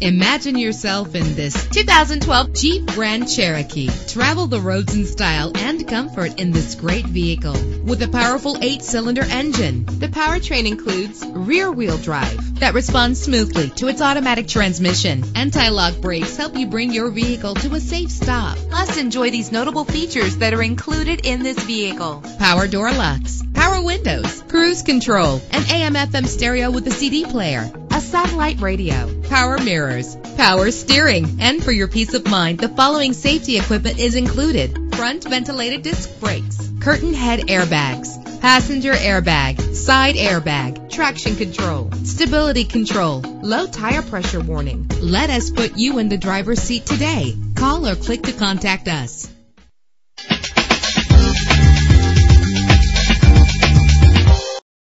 Imagine yourself in this 2012 Jeep Grand Cherokee. Travel the roads in style and comfort in this great vehicle. With a powerful 8-cylinder engine, the powertrain includes rear-wheel drive that responds smoothly to its automatic transmission. Anti-lock brakes help you bring your vehicle to a safe stop. Plus, enjoy these notable features that are included in this vehicle: power door locks, power windows, cruise control, an AM/FM stereo with a CD player, a satellite radio, power mirrors, power steering. And for your peace of mind, the following safety equipment is included: front ventilated disc brakes, curtain head airbags, passenger airbag, side airbag, traction control, stability control, low tire pressure warning. Let us put you in the driver's seat today. Call or click to contact us.